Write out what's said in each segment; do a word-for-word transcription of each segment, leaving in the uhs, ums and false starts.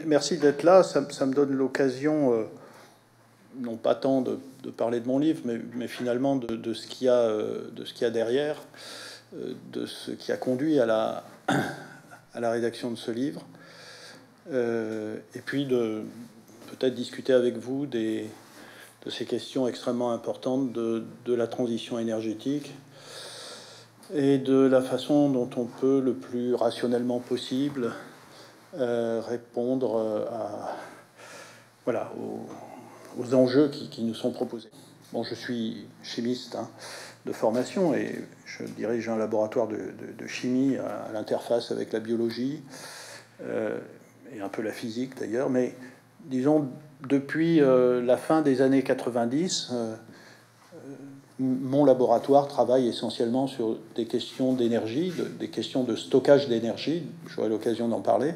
merci d'être là. Ça, ça me donne l'occasion, euh, non pas tant de, de parler de mon livre, mais, mais finalement de, de ce qu'il y a, euh, de ce qu'il y a derrière, euh, de ce qui a conduit à la, à la rédaction de ce livre. Euh, et puis de peut-être discuter avec vous des, de ces questions extrêmement importantes de, de la transition énergétique et de la façon dont on peut le plus rationnellement possible euh, répondre à, voilà, aux, aux enjeux qui, qui nous sont proposés. Bon, je suis chimiste hein, de formation et je dirige un laboratoire de, de, de chimie à, à l'interface avec la biologie euh, et un peu la physique d'ailleurs, mais disons depuis euh, la fin des années quatre-vingt-dix, euh, mon laboratoire travaille essentiellement sur des questions d'énergie, de, des questions de stockage d'énergie, j'aurai l'occasion d'en parler,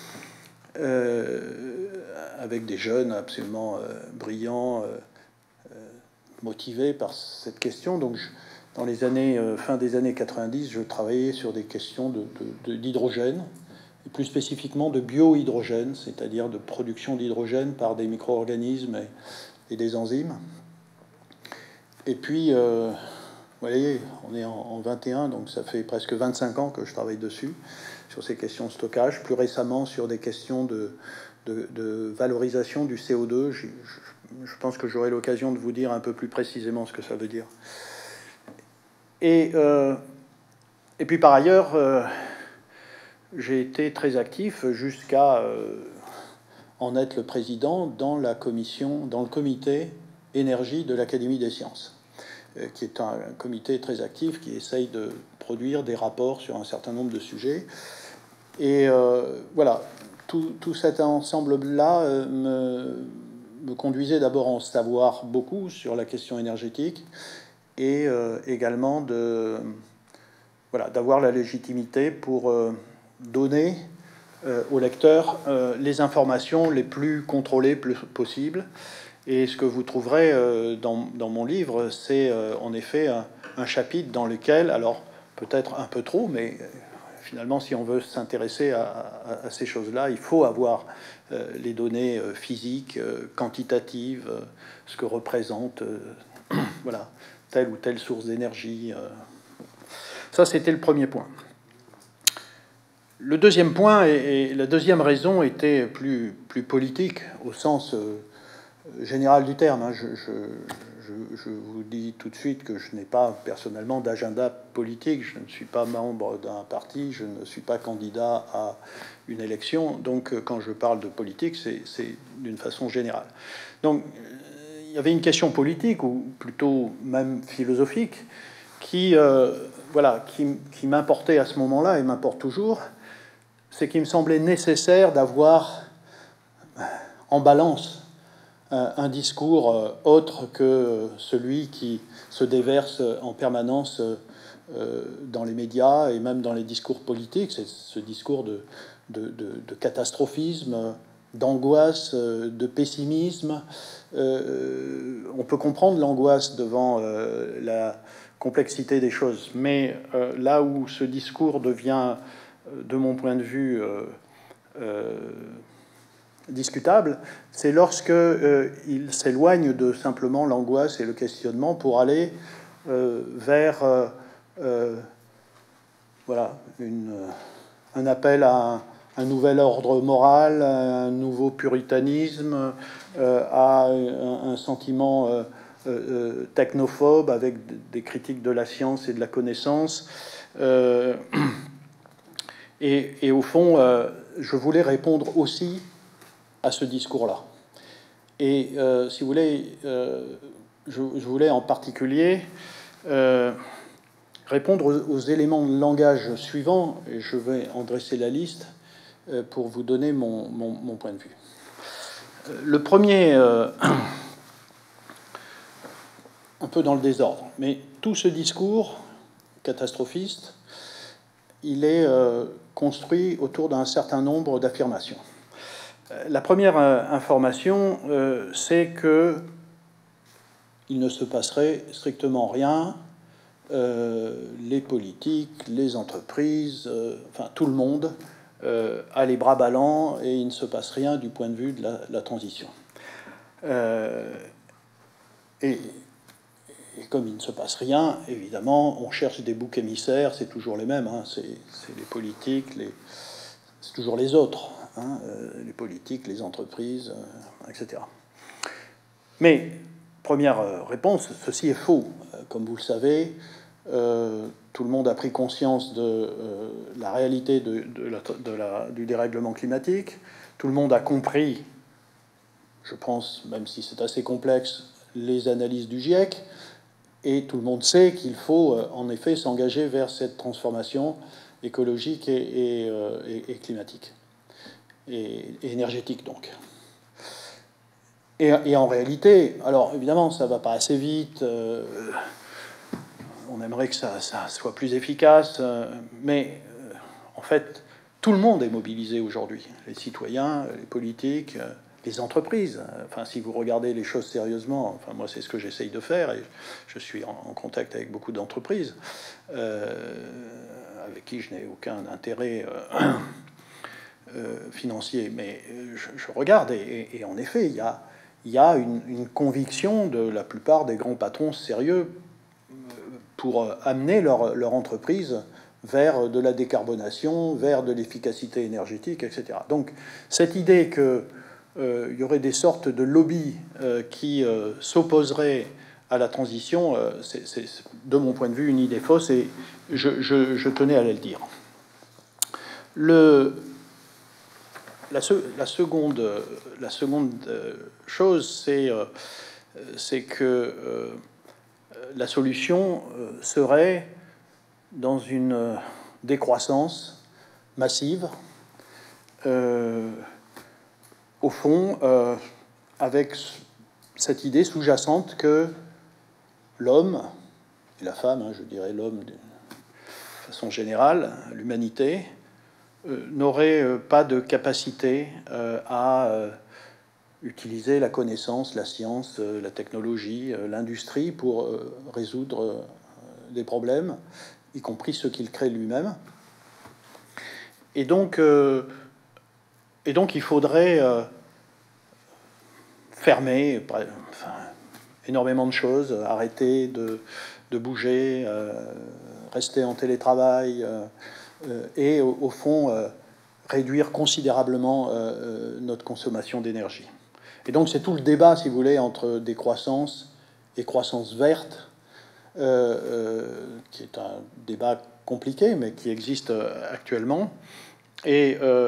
euh, avec des jeunes absolument euh, brillants, euh, euh, motivés par cette question. Donc, je, dans les années, euh, fin des années quatre-vingt-dix, je travaillais sur des questions de, de, de, d'hydrogène, et plus spécifiquement de biohydrogène, c'est-à-dire de production d'hydrogène par des micro-organismes et, et des enzymes. Et puis, euh, vous voyez, on est en, en vingt et un, donc ça fait presque vingt-cinq ans que je travaille dessus, sur ces questions de stockage. Plus récemment, sur des questions de, de, de valorisation du C O deux. Je, je, je pense que j'aurai l'occasion de vous dire un peu plus précisément ce que ça veut dire. Et, euh, et puis, par ailleurs, euh, j'ai été très actif jusqu'à euh, en être le président dans la commission, dans le comité énergie de l'Académie des sciences, qui est un comité très actif qui essaye de produire des rapports sur un certain nombre de sujets. Et euh, voilà, tout, tout cet ensemble-là euh, me, me conduisait d'abord à en savoir beaucoup sur la question énergétique et euh, également de, voilà, d'avoir la légitimité pour euh, donner euh, aux lecteurs euh, les informations les plus contrôlées possibles. Et ce que vous trouverez euh, dans, dans mon livre, c'est euh, en effet un, un chapitre dans lequel, alors peut-être un peu trop, mais euh, finalement, si on veut s'intéresser à, à, à ces choses-là, il faut avoir euh, les données euh, physiques, euh, quantitatives, euh, ce que représente euh, voilà, telle ou telle source d'énergie. Euh. Ça, c'était le premier point. Le deuxième point, et, et la deuxième raison était plus, plus politique, au sens... Euh, général du terme. Je, je, je, je vous dis tout de suite que je n'ai pas personnellement d'agenda politique, je ne suis pas membre d'un parti, je ne suis pas candidat à une élection, donc quand je parle de politique, c'est d'une façon générale. Donc il y avait une question politique, ou plutôt même philosophique, qui, euh, voilà, qui, qui m'importait à ce moment-là, et m'importe toujours, c'est qu'il me semblait nécessaire d'avoir en balance un discours autre que celui qui se déverse en permanence dans les médias et même dans les discours politiques. C'est ce discours de, de, de, de catastrophisme, d'angoisse, de pessimisme. Euh, on peut comprendre l'angoisse devant euh, la complexité des choses, mais euh, là où ce discours devient, de mon point de vue, euh, euh, discutable, c'est lorsque euh, il s'éloigne de simplement l'angoisse et le questionnement pour aller euh, vers euh, euh, voilà, une, un appel à un, un nouvel ordre moral, à un nouveau puritanisme, euh, à un, un sentiment euh, euh, technophobe avec des critiques de la science et de la connaissance. Euh, et, et au fond, euh, je voulais répondre aussi à ce discours-là. Et euh, si vous voulez, euh, je, je voulais en particulier euh, répondre aux, aux éléments de langage suivants, et je vais en dresser la liste euh, pour vous donner mon, mon, mon point de vue. Euh, le premier, euh, un peu dans le désordre, mais tout ce discours catastrophiste, il est euh, construit autour d'un certain nombre d'affirmations. La première information, euh, c'est que il ne se passerait strictement rien. Euh, les politiques, les entreprises, euh, enfin tout le monde euh, a les bras ballants et il ne se passe rien du point de vue de la, la transition. Euh, et, et comme il ne se passe rien, évidemment, on cherche des boucs émissaires, c'est toujours les mêmes, hein, c'est les politiques, les, c'est toujours les autres, hein, euh, les politiques, les entreprises, euh, et cetera. Mais, première réponse, ceci est faux. Comme vous le savez, euh, tout le monde a pris conscience de euh, la réalité de, de la, de la, du dérèglement climatique. Tout le monde a compris, je pense, même si c'est assez complexe, les analyses du GIEC. Et tout le monde sait qu'il faut, euh, en effet, s'engager vers cette transformation écologique et, et, euh, et, et climatique. Et, et énergétique, donc. Et, et en réalité, alors évidemment, ça ne va pas assez vite. Euh, on aimerait que ça, ça soit plus efficace, euh, mais euh, en fait, tout le monde est mobilisé aujourd'hui. Les citoyens, les politiques, euh, les entreprises. Enfin, si vous regardez les choses sérieusement, enfin moi c'est ce que j'essaye de faire, et je suis en, en contact avec beaucoup d'entreprises euh, avec qui je n'ai aucun intérêt euh, euh, financier, mais je, je regarde et, et en effet, il y a il y a une, une conviction de la plupart des grands patrons sérieux pour amener leur, leur entreprise vers de la décarbonation, vers de l'efficacité énergétique, et cetera. Donc cette idée qu'il euh, y aurait des sortes de lobbies euh, qui euh, s'opposeraient à la transition, euh, c'est de mon point de vue une idée fausse, et je, je, je tenais à le dire. Le... La, se, la, seconde, la seconde chose, c'est euh, que euh, la solution serait dans une décroissance massive, euh, au fond, euh, avec cette idée sous-jacente que l'homme, et la femme, hein, je dirais l'homme de façon générale, l'humanité, Euh, n'aurait euh, pas de capacité euh, à euh, utiliser la connaissance, la science, euh, la technologie, euh, l'industrie pour euh, résoudre euh, des problèmes, y compris ceux qu'il crée lui-même. Et donc, euh, et donc, il faudrait euh, fermer enfin, énormément de choses, arrêter de, de bouger, euh, rester en télétravail, euh, et au, au fond euh, réduire considérablement euh, notre consommation d'énergie. Et donc c'est tout le débat, si vous voulez, entre décroissance et croissance verte, euh, euh, qui est un débat compliqué, mais qui existe actuellement. Et, euh,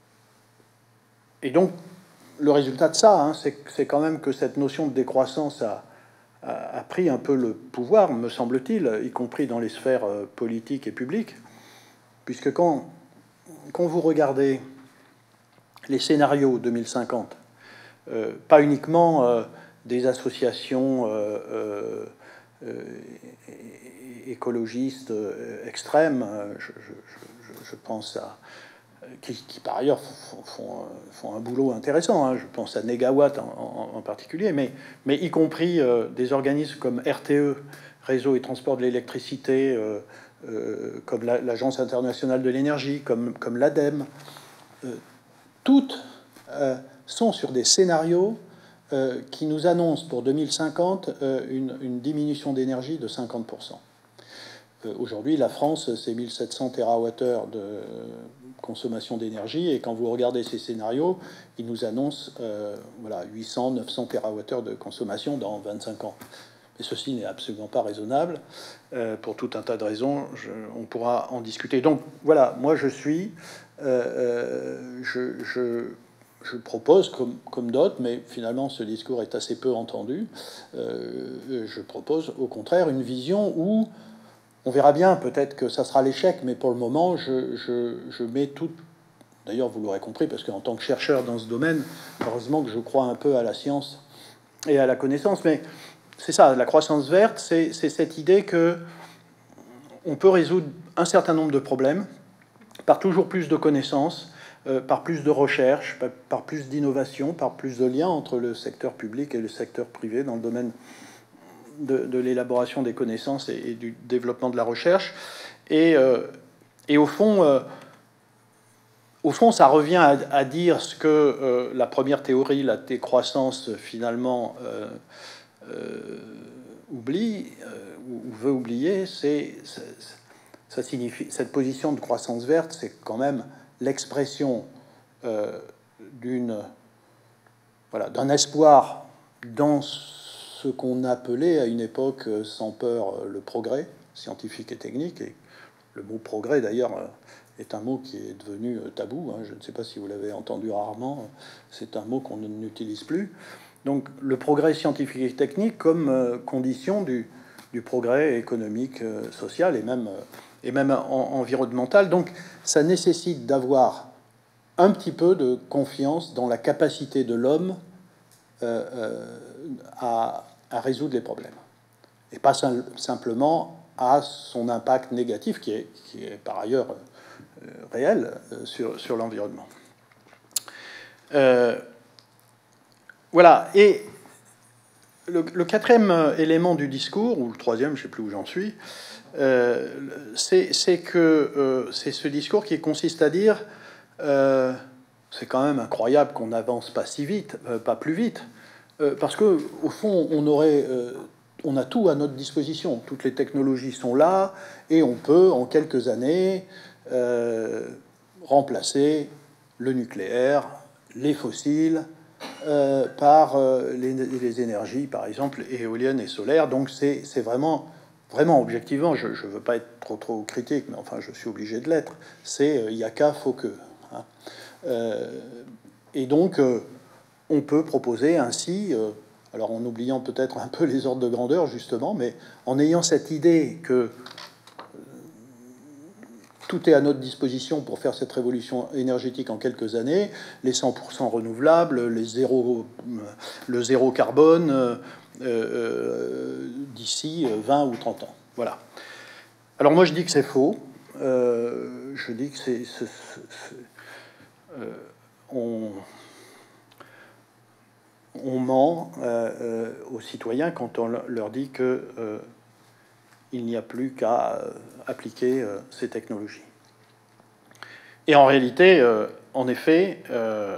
et donc le résultat de ça, hein, c'est quand même que cette notion de décroissance a, a, a pris un peu le pouvoir, me semble-t-il, y compris dans les sphères politiques et publiques. Puisque quand, quand vous regardez les scénarios deux mille cinquante, euh, pas uniquement euh, des associations euh, euh, écologistes euh, extrêmes, je, je, je, pense à qui, qui par ailleurs font, font, font un boulot intéressant, hein, je pense à Negawatt en, en, en particulier, mais, mais y compris euh, des organismes comme R T E, Réseau et Transport de l'électricité, euh, Euh, comme l'Agence internationale de l'énergie, comme, comme l'ADEME, euh, toutes euh, sont sur des scénarios euh, qui nous annoncent pour deux mille cinquante euh, une, une diminution d'énergie de cinquante pour cent. Euh, Aujourd'hui, la France, c'est mille sept cents térawattheures de consommation d'énergie, et quand vous regardez ces scénarios, ils nous annoncent euh, voilà, huit cents, neuf cents térawattheures de consommation dans vingt-cinq ans. Et ceci n'est absolument pas raisonnable, euh, pour tout un tas de raisons, je, on pourra en discuter. Donc voilà, moi je suis, euh, je, je, je propose, comme, comme d'autres, mais finalement ce discours est assez peu entendu, euh, je propose au contraire une vision où, on verra bien, peut-être que ça sera l'échec, mais pour le moment je, je, je mets tout... D'ailleurs vous l'aurez compris, parce qu'en tant que chercheur dans ce domaine, heureusement que je crois un peu à la science et à la connaissance, mais... C'est ça, la croissance verte, c'est cette idée que on peut résoudre un certain nombre de problèmes par toujours plus de connaissances, euh, par plus de recherche, par, par plus d'innovation, par plus de liens entre le secteur public et le secteur privé dans le domaine de, de l'élaboration des connaissances et, et du développement de la recherche. Et, euh, et au fond, euh, au fond, ça revient à, à dire ce que euh, la première théorie, la décroissance, finalement euh, euh, oublie euh, ou, ou veut oublier. C'est, ça signifie, cette position de croissance verte, c'est quand même l'expression euh, d'une, voilà, d'un espoir dans ce qu'on appelait à une époque, sans peur, le progrès scientifique et technique. Et le mot progrès, d'ailleurs, est un mot qui est devenu tabou. Je ne sais pas si vous l'avez entendu rarement. C'est un mot qu'on n'utilise plus. Donc, le progrès scientifique et technique comme condition du, du progrès économique, social et même, et même en, environnemental. Donc, ça nécessite d'avoir un petit peu de confiance dans la capacité de l'homme euh, euh, à, à résoudre les problèmes. Et pas sim simplement à son impact négatif, qui est, qui est par ailleurs euh, réel euh, sur, sur l'environnement. Euh, voilà. Et le, le quatrième élément du discours, ou le troisième, je ne sais plus où j'en suis, euh, c'est que euh, c'est ce discours qui consiste à dire euh, c'est quand même incroyable qu'on n'avance pas si vite, euh, pas plus vite, euh, parce que au fond, on aurait euh, on a tout à notre disposition. Toutes les technologies sont là et on peut, en quelques années, euh, remplacer le nucléaire, les fossiles, euh, par euh, les, les énergies, par exemple, éoliennes et solaires. Donc c'est vraiment, vraiment objectivement, je ne veux pas être trop, trop critique, mais enfin, je suis obligé de l'être. C'est il n'y a qu'à, faut que. Hein. Euh, et donc, euh, on peut proposer ainsi... Euh, alors en oubliant peut-être un peu les ordres de grandeur, justement, mais en ayant cette idée que euh, tout est à notre disposition pour faire cette révolution énergétique en quelques années, les cent pour cent renouvelables, les zéro, le zéro carbone euh, euh, d'ici vingt ou trente ans. Voilà. Alors moi je dis que c'est faux. Euh, je dis que c'est... Euh, on... on ment euh, euh, aux citoyens quand on leur dit que euh, il n'y a plus qu'à euh, appliquer euh, ces technologies. Et en réalité, euh, en effet, euh,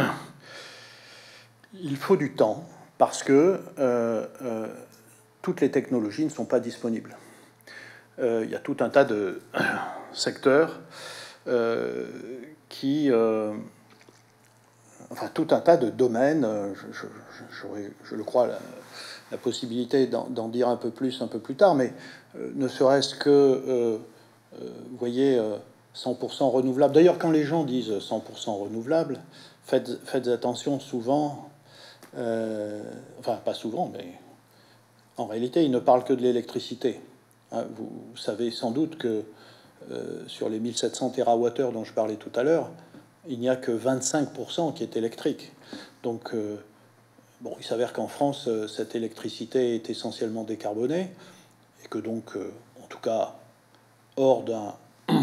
il faut du temps parce que euh, euh, toutes les technologies ne sont pas disponibles. Euh, il y a tout un tas de secteurs euh, qui... Euh, enfin, tout un tas de domaines, je, je, je, je le crois, la, la possibilité d'en dire un peu plus un peu plus tard, mais euh, ne serait-ce que, euh, euh, vous voyez, euh, cent pour cent renouvelable. D'ailleurs, quand les gens disent cent pour cent renouvelable, faites, faites attention souvent, euh, enfin, pas souvent, mais en réalité, ils ne parlent que de l'électricité. Hein, vous, vous savez sans doute que euh, sur les mille sept cents térawattheures dont je parlais tout à l'heure, il n'y a que vingt-cinq pour cent qui est électrique. Donc, euh, bon, il s'avère qu'en France, euh, cette électricité est essentiellement décarbonée, et que donc, euh, en tout cas, hors d'un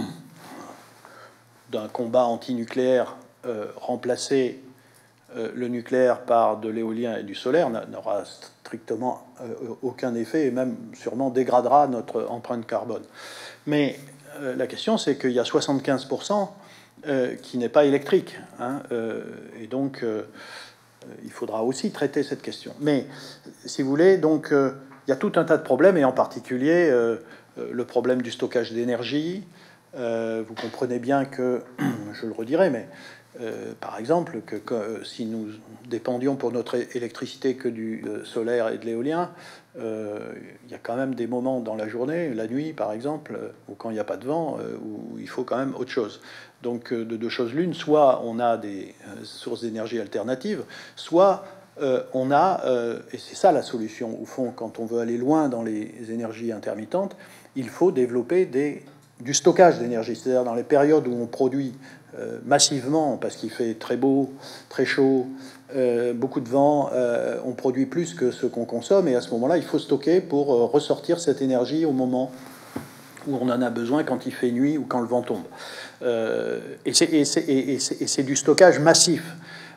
d'un combat antinucléaire, euh, remplacer euh, le nucléaire par de l'éolien et du solaire n'aura strictement euh, aucun effet, et même sûrement dégradera notre empreinte carbone. Mais euh, la question, c'est qu'il y a soixante-quinze pour cent Euh, qui n'est pas électrique. Hein, euh, et donc, euh, il faudra aussi traiter cette question. Mais, si vous voulez, donc, euh, il y a tout un tas de problèmes, et en particulier euh, le problème du stockage d'énergie. Euh, vous comprenez bien que, je le redirai, mais euh, par exemple, que, que euh, si nous dépendions pour notre électricité que du euh, solaire et de l'éolien, euh, il y a quand même des moments dans la journée, la nuit par exemple, ou quand il n'y a pas de vent, euh, où il faut quand même autre chose. Donc de deux choses l'une, soit on a des euh, sources d'énergie alternatives, soit euh, on a, euh, et c'est ça la solution au fond, quand on veut aller loin dans les énergies intermittentes, il faut développer des, du stockage d'énergie, c'est-à-dire dans les périodes où on produit euh, massivement, parce qu'il fait très beau, très chaud, euh, beaucoup de vent, euh, on produit plus que ce qu'on consomme, et à ce moment-là, il faut stocker pour euh, ressortir cette énergie au moment où on en a besoin, quand il fait nuit ou quand le vent tombe. Euh, et c'est du stockage massif.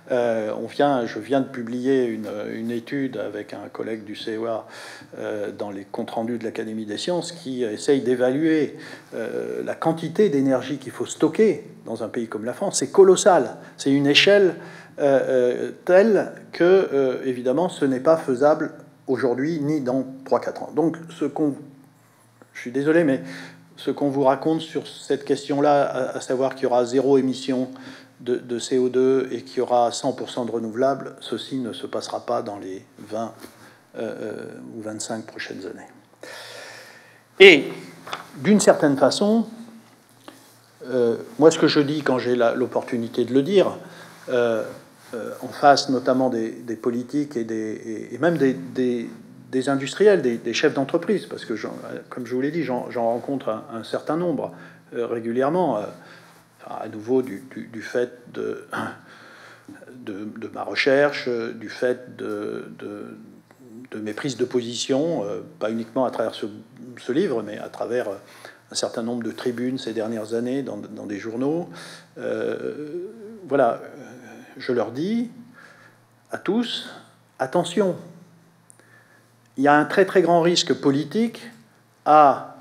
Euh, on vient, je viens de publier une, une étude avec un collègue du C E A euh, dans les comptes rendus de l'Académie des sciences qui essaye d'évaluer euh, la quantité d'énergie qu'il faut stocker dans un pays comme la France. C'est colossal. C'est une échelle euh, euh, telle que, euh, évidemment, ce n'est pas faisable aujourd'hui ni dans trois à quatre ans. Donc, ce qu'on... Je suis désolé, mais ce qu'on vous raconte sur cette question-là, à, à savoir qu'il y aura zéro émission de, de C O deux et qu'il y aura cent pour cent de renouvelables, ceci ne se passera pas dans les vingt euh, ou vingt-cinq prochaines années. Et, d'une certaine façon, euh, moi, ce que je dis quand j'ai l'opportunité de le dire, euh, euh, en face notamment des, des politiques et, des, et, et même des, des, des industriels, des, des chefs d'entreprise, parce que, comme je vous l'ai dit, j'en rencontre un, un certain nombre euh, régulièrement, euh, enfin, à nouveau du, du, du fait de, de, de ma recherche, du fait de, de, de mes prises de position, euh, pas uniquement à travers ce, ce livre, mais à travers un certain nombre de tribunes ces dernières années dans, dans des journaux. Euh, voilà, je leur dis à tous, attention, il y a un très très grand risque politique à,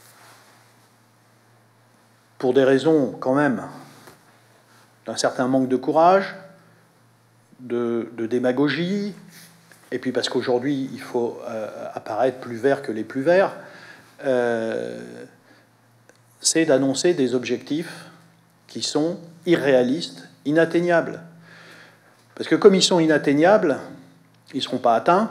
pour des raisons quand même d'un certain manque de courage, de, de démagogie, et puis parce qu'aujourd'hui il faut euh, apparaître plus vert que les plus verts, euh, c'est d'annoncer des objectifs qui sont irréalistes, inatteignables. Parce que comme ils sont inatteignables, ils ne seront pas atteints,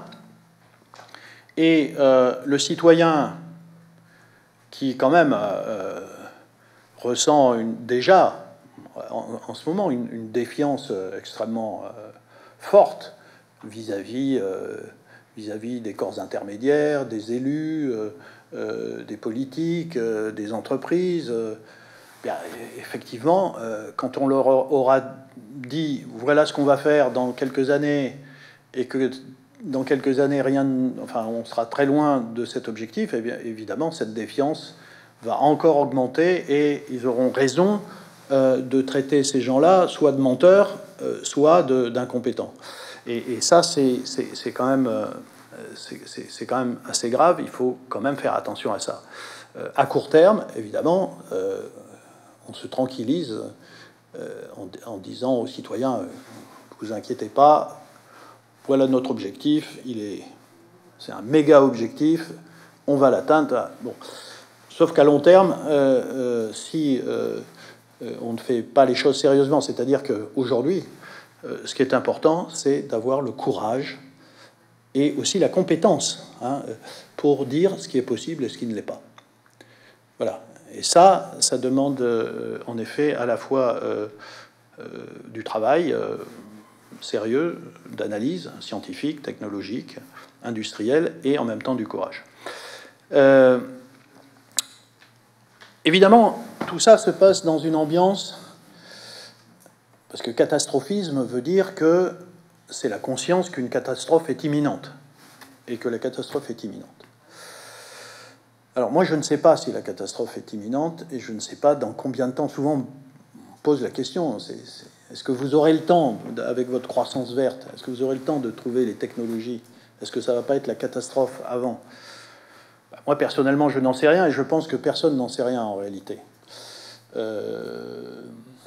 et euh, le citoyen qui quand même euh, ressent une, déjà en, en ce moment une, une défiance extrêmement euh, forte vis-à-vis euh, vis-à-vis des corps intermédiaires, des élus, euh, euh, des politiques, euh, des entreprises. Euh, bien, effectivement, euh, quand on leur aura dit voilà ce qu'on va faire dans quelques années, et que dans quelques années rien, enfin on sera très loin de cet objectif, et bien évidemment cette défiance va encore augmenter et ils auront raison euh, de traiter ces gens-là soit de menteurs, euh, soit d'incompétents. Et, et ça c'est quand même euh, c'est quand même assez grave. Il faut quand même faire attention à ça. Euh, à court terme, évidemment, euh, on se tranquillise euh, en, en disant aux citoyens euh, vous inquiétez pas. Voilà notre objectif, il est, c'est un méga objectif, on va l'atteindre. Bon, sauf qu'à long terme, euh, euh, si euh, on ne fait pas les choses sérieusement, c'est-à-dire qu'aujourd'hui, euh, ce qui est important, c'est d'avoir le courage et aussi la compétence hein, pour dire ce qui est possible et ce qui ne l'est pas. Voilà. Et ça, ça demande euh, en effet à la fois euh, euh, du travail. Euh, sérieux, d'analyse scientifique, technologique, industrielle, et en même temps du courage. Euh, évidemment, tout ça se passe dans une ambiance, parce que catastrophisme veut dire que c'est la conscience qu'une catastrophe est imminente, et que la catastrophe est imminente. Alors moi, je ne sais pas si la catastrophe est imminente, et je ne sais pas dans combien de temps. Souvent, on pose la question, c'est... Est-ce que vous aurez le temps, avec votre croissance verte, est-ce que vous aurez le temps de trouver les technologies? Est-ce que ça ne va pas être la catastrophe avant? Moi, personnellement, je n'en sais rien, et je pense que personne n'en sait rien en réalité. Euh...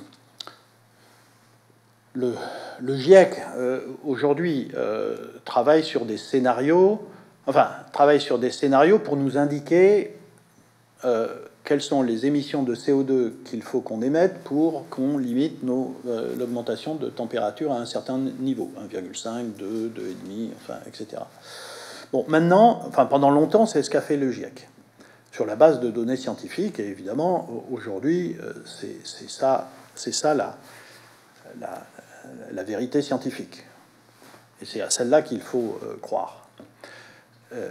Le, le GIEC, euh, aujourd'hui, euh, travaille sur des scénarios, enfin, travaille sur des scénarios pour nous indiquer euh, quelles sont les émissions de C O deux qu'il faut qu'on émette pour qu'on limite euh, l'augmentation de température à un certain niveau, un virgule cinq, deux, deux virgule cinq, enfin, et cetera. Bon, maintenant, enfin, pendant longtemps, c'est ce qu'a fait le GIEC, sur la base de données scientifiques, et évidemment, aujourd'hui, euh, c'est ça, c'est ça la, la, la vérité scientifique. Et c'est à celle-là qu'il faut euh, croire. Euh,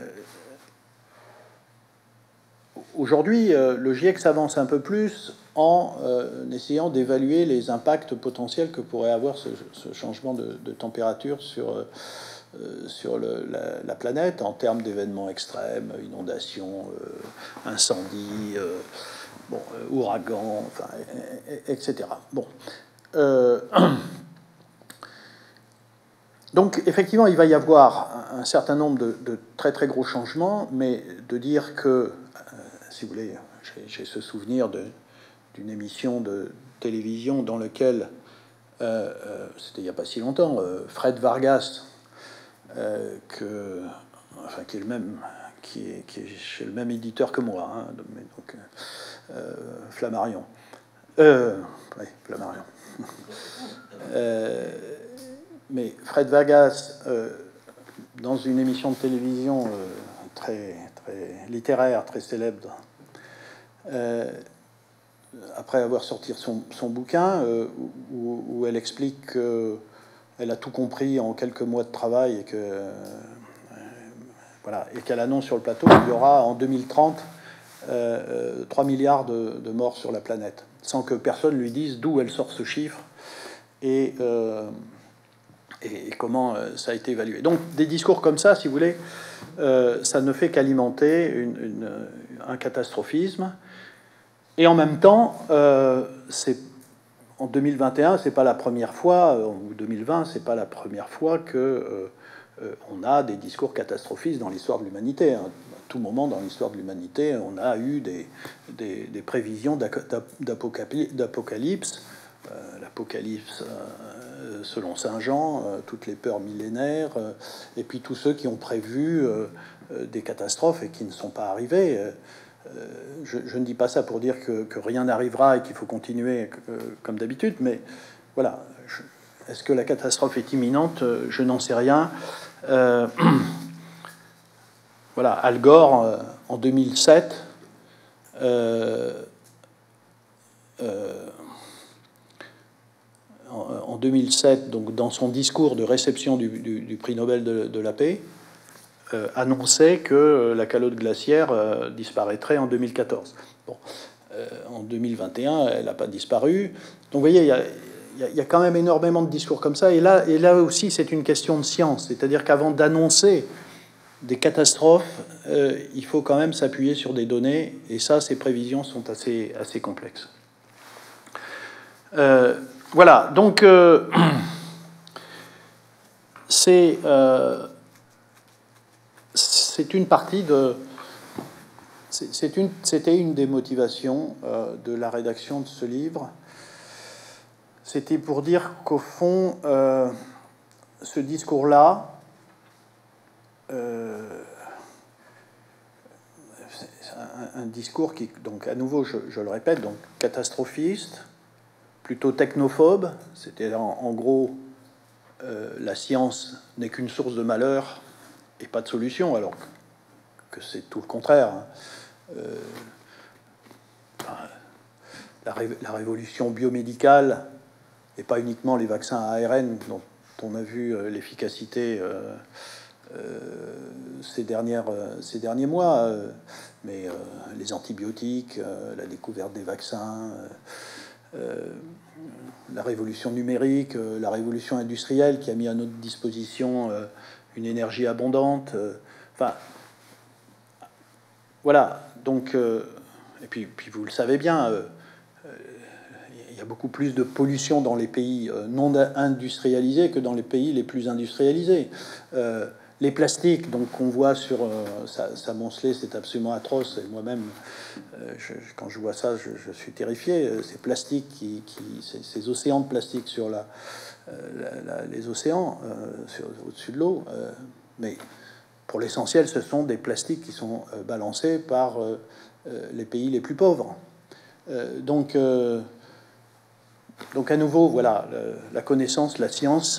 Aujourd'hui, euh, le GIEC s'avance un peu plus en euh, essayant d'évaluer les impacts potentiels que pourrait avoir ce, ce changement de, de température sur, euh, sur le, la, la planète en termes d'événements extrêmes, inondations, euh, incendies, euh, bon, euh, ouragans, enfin, et, et, et cetera. Bon. Euh, Donc, effectivement, il va y avoir un certain nombre de, de très très gros changements, mais de dire que, euh, si vous voulez, j'ai ce souvenir d'une émission de télévision dans laquelle, euh, euh, c'était il n'y a pas si longtemps, euh, Fred Vargas, euh, que, enfin, qui est le même, qui est, qui est chez le même éditeur que moi, hein, donc euh, Flammarion, euh, oui, Flammarion. euh, mais Fred Vargas, euh, dans une émission de télévision euh, très, très littéraire, très célèbre, euh, après avoir sorti son, son bouquin, euh, où, où elle explique qu'elle a tout compris en quelques mois de travail et que euh, voilà, et qu'elle annonce sur le plateau qu'il y aura en deux mille trente euh, trois milliards de, de morts sur la planète, sans que personne lui dise d'où elle sort ce chiffre et, euh, et comment ça a été évalué. Donc des discours comme ça, si vous voulez, euh, ça ne fait qu'alimenter une, une, un catastrophisme. Et en même temps, euh, c'est en deux mille vingt et un, c'est pas la première fois, ou deux mille vingt, c'est pas la première fois que euh, euh, on a des discours catastrophistes dans l'histoire de l'humanité. Hein. À tout moment dans l'histoire de l'humanité, on a eu des, des, des prévisions d'apocalypse, euh, l'apocalypse euh, selon Saint Jean, euh, toutes les peurs millénaires, euh, et puis tous ceux qui ont prévu euh, euh, des catastrophes et qui ne sont pas arrivés. Euh, Je, je ne dis pas ça pour dire que, que rien n'arrivera et qu'il faut continuer euh, comme d'habitude, mais voilà. Est-ce que la catastrophe est imminente? Je n'en sais rien. Euh, voilà, Al Gore, euh, en deux mille sept, euh, euh, en, en deux mille sept, donc dans son discours de réception du, du, du prix Nobel de, de la paix, Euh, annonçait que la calotte glaciaire euh, disparaîtrait en deux mille quatorze. Bon, euh, en deux mille vingt et un, elle n'a pas disparu. Donc, vous voyez, il y a, il y a quand même énormément de discours comme ça. Et là, et là aussi, c'est une question de science. C'est-à-dire qu'avant d'annoncer des catastrophes, euh, il faut quand même s'appuyer sur des données. Et ça, ces prévisions sont assez, assez complexes. Euh, voilà. Donc, euh, c'est... Euh, C'est une partie de. C'est une, c'était une des motivations euh, de la rédaction de ce livre. C'était pour dire qu'au fond, euh, ce discours-là, euh, c'est un, un discours qui, donc à nouveau, je, je le répète, donc catastrophiste, plutôt technophobe. C'était en, en gros, euh, la science n'est qu'une source de malheur et pas de solution, alors que, que c'est tout le contraire. Euh, la, ré, la révolution biomédicale, et pas uniquement les vaccins à A R N dont on a vu euh, l'efficacité euh, euh, ces, dernières, euh, ces derniers mois, euh, mais euh, les antibiotiques, euh, la découverte des vaccins, euh, euh, la révolution numérique, euh, la révolution industrielle qui a mis à notre disposition euh, une énergie abondante. Euh, enfin, voilà. Donc, euh, et puis, puis vous le savez bien, euh, euh, il y a beaucoup plus de pollution dans les pays euh, non industrialisés que dans les pays les plus industrialisés. Euh, les plastiques, donc qu'on voit sur euh, s'amonceler, c'est absolument atroce. Et moi-même, euh, je, quand je vois ça, je, je suis terrifié. Ces plastiques, qui, qui ces, ces océans de plastique sur la, euh, la, la, les océans, euh, au-dessus de l'eau, euh, mais pour l'essentiel, ce sont des plastiques qui sont euh, balancés par euh, euh, les pays les plus pauvres. Euh, donc, euh, donc, à nouveau, voilà, le, la connaissance, la science,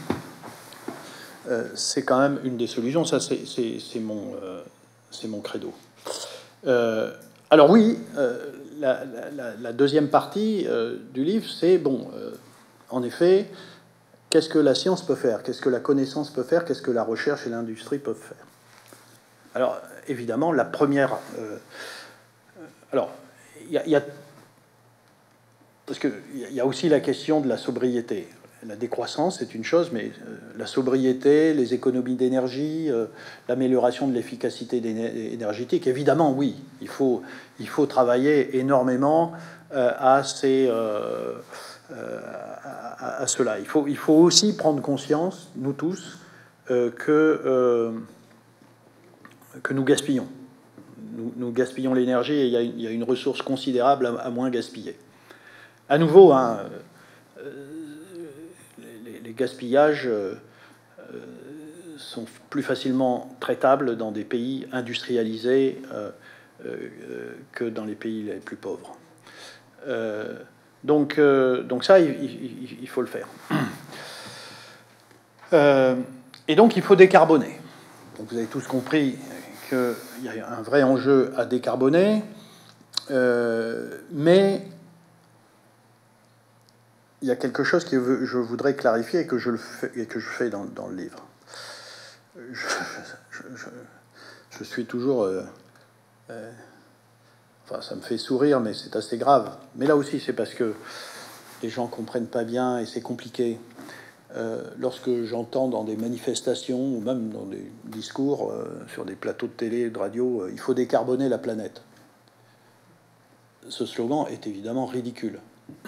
euh, c'est quand même une des solutions. Ça, c'est mon, euh, c'est mon credo. Euh, alors oui, euh, la, la, la deuxième partie euh, du livre, c'est, bon, euh, en effet, qu'est-ce que la science peut faire? Qu'est-ce que la connaissance peut faire? Qu'est-ce que la recherche et l'industrie peuvent faire? Alors, évidemment, la première... Euh, alors, il y, y a... Parce qu'il y a aussi la question de la sobriété. La décroissance, c'est une chose, mais euh, la sobriété, les économies d'énergie, euh, l'amélioration de l'efficacité énergétique, évidemment, oui, il faut, il faut travailler énormément euh, à ces... Euh, euh, à, à cela. Il faut, il faut aussi prendre conscience, nous tous, euh, que, euh, que nous gaspillons. Nous, nous gaspillons l'énergie et il y, a, il y a une ressource considérable à, à moins gaspiller. À nouveau, hein, euh, les, les gaspillages euh, sont plus facilement traitables dans des pays industrialisés euh, euh, que dans les pays les plus pauvres. Euh, donc, euh, donc ça, il, il, il faut le faire. Euh, et donc, il faut décarboner. Donc, vous avez tous compris qu'il y a un vrai enjeu à décarboner, euh, mais il y a quelque chose que je voudrais clarifier et que je, le fais, et que je fais dans, dans le livre. Je, je, je, je suis toujours... Euh, euh, enfin, ça me fait sourire, mais c'est assez grave. Mais là aussi, c'est parce que les gens ne comprennent pas bien et c'est compliqué. Euh, lorsque j'entends dans des manifestations ou même dans des discours euh, sur des plateaux de télé et de radio, euh, il faut décarboner la planète. Ce slogan est évidemment ridicule.